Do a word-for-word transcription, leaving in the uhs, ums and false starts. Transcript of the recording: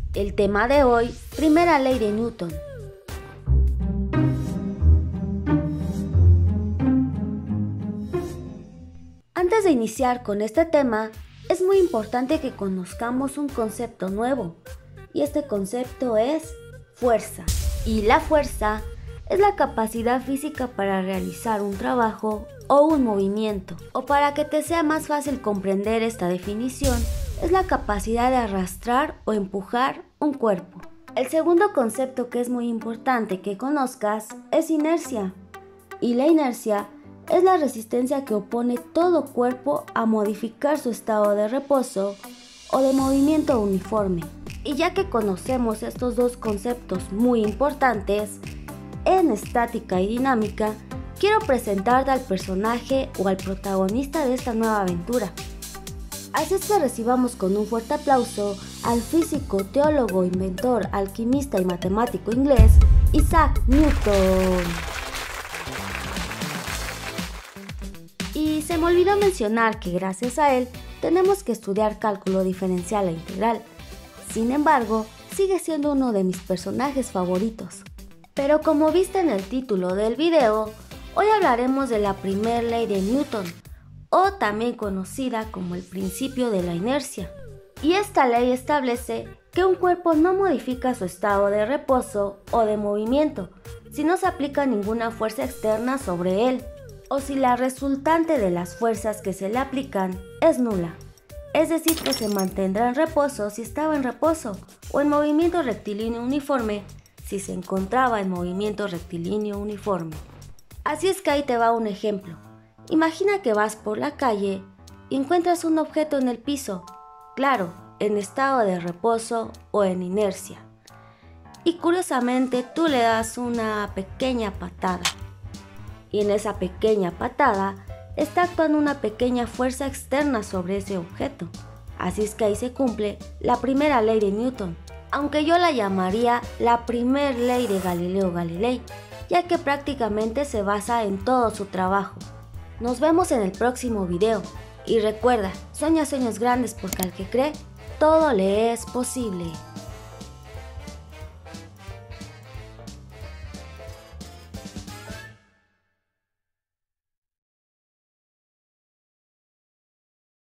El tema de hoy, primera ley de Newton. Antes de iniciar con este tema, es muy importante que conozcamos un concepto nuevo, y este concepto es fuerza. Y la fuerza es la capacidad física para realizar un trabajo o un movimiento. O para que te sea más fácil comprender esta definición, es la capacidad de arrastrar o empujar un cuerpo. El segundo concepto que es muy importante que conozcas es inercia. Y la inercia es la resistencia que opone todo cuerpo a modificar su estado de reposo o de movimiento uniforme. Y ya que conocemos estos dos conceptos muy importantes, en estática y dinámica, quiero presentarte al personaje o al protagonista de esta nueva aventura. Así es que recibamos con un fuerte aplauso al físico, teólogo, inventor, alquimista y matemático inglés, Isaac Newton. Y se me olvidó mencionar que gracias a él tenemos que estudiar cálculo diferencial e integral. Sin embargo, sigue siendo uno de mis personajes favoritos. Pero como viste en el título del video, hoy hablaremos de la primera ley de Newton, o también conocida como el principio de la inercia. Y esta ley establece que un cuerpo no modifica su estado de reposo o de movimiento si no se aplica ninguna fuerza externa sobre él, o si la resultante de las fuerzas que se le aplican es nula. Es decir, que se mantendrá en reposo si estaba en reposo, o en movimiento rectilíneo uniforme si se encontraba en movimiento rectilíneo uniforme. Así es que ahí te va un ejemplo. Imagina que vas por la calle y encuentras un objeto en el piso, claro, en estado de reposo o en inercia. Y curiosamente tú le das una pequeña patada. Y en esa pequeña patada está actuando una pequeña fuerza externa sobre ese objeto. Así es que ahí se cumple la primera ley de Newton, aunque yo la llamaría la primera ley de Galileo Galilei, ya que prácticamente se basa en todo su trabajo. Nos vemos en el próximo video y recuerda, sueña sueños grandes porque al que cree, todo le es posible.